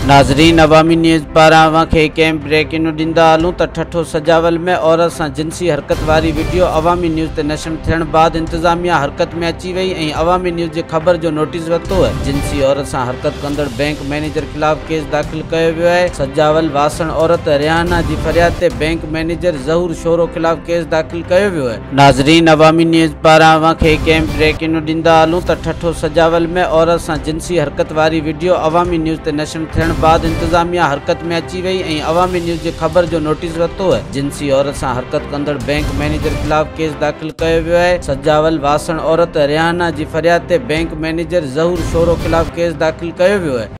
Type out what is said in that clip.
नाज़रीन, अवामी न्यूज़ पारां अवांखे कंहिं ब्रेकिंग ॾींदा हलूं त ठठो सजावल में औरत सां जिनसी हरकत वारी वीडियो अवामी न्यूज़ ते नशर थियण बाद इंतज़ामिया हरकत में अची वई ऐं अवामी न्यूज़ जे ख़बर जो नोटिस वरितो आहे। जिनसी औरत सां हरकत कंदड़ बैंक मैनेजर ख़िलाफ़ केस दाख़िल कयो वियो आहे। सजावल वासण औरत रिहाना जी फरियाद ते बैंक मैनेजर ज़हूर शोरो ख़िलाफ़ केस दाख़िल कयो वियो आहे। नाज़रीन, अवामी न्यूज़ पारां अवांखे कंहिं ब्रेकिंग ॾींदा हलूं त ठठो सजावल में औरत सां जिनसी हरकत वारी वीडियो अवामी न्यूज़ ते नशर थियण बाद इंतज़ामिया हरकत में अची वई ऐं अवामी न्यूज़ जे ख़बर जो नोटिस वरितो आहे। जिनसी औरत सां हरकत कंदड़ बैंक मैनेजर ख़िलाफ़ केस दाख़िल कयो वियो आहे। सजावल वासण औरत रिहाना जी फरियाद ते बैंक मैनेजर ज़हूर शोरो ख़िलाफ़ केस दाख़िल कयो वियो आहे।